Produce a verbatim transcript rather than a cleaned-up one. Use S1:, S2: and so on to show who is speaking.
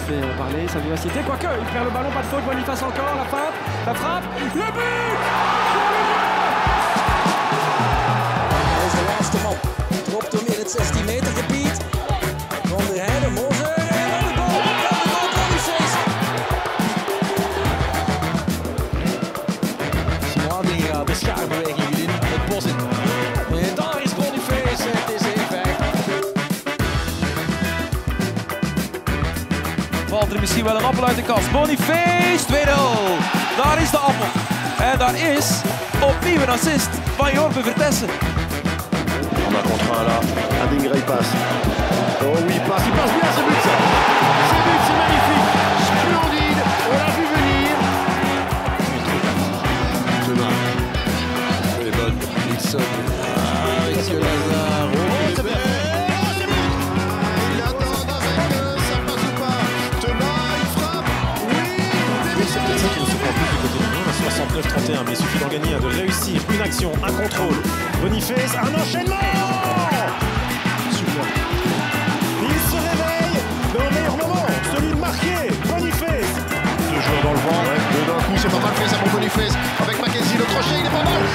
S1: fait parler, sa vivacité, quoique, il perd le ballon, pas de faute, Boniface encore, la feinte, la frappe, le but!
S2: Hij is de laatste man. Dropt hem in het zestien meter gebied. Van der Heijden, Moze en de bal. En de goal, Boniface.
S3: Smarting gaat de schaarbeweging in het bos in. En daar is Boniface, het is één vijf.
S4: Valt er misschien wel een appel uit de kast. Boniface, twee nul. Daar is de appel. En daar is opnieuw een assist van Jorbe Vertessen.
S5: On a contre un là, Adingra il passe. Oh oui, il passe, il passe bien, c'est but ça. C'est but, c'est magnifique. Splendide, on l'a vu venir. Demain. Elle est bonne, Nixon. Ah, Monsieur Lazare. Oh, c'est bien. Il attend avec, ça passe ou pas. Thomas, il frappe. Oui,
S6: C'est peut-être ça qui nous surprend plus du côté du Lyon, à soixante-neuf trente et un, mais il suffit d'en gagner un, de réussir une action, un contrôle. Boniface, un enchaînement. Super. Il se réveille dans le meilleur moment, celui de marquer, Boniface. Deux joueurs dans le vent.
S5: ouais, deux d'un coup, c'est pas mal fait ça pour Boniface. Avec Mackenzie, le crochet, il est pas mal.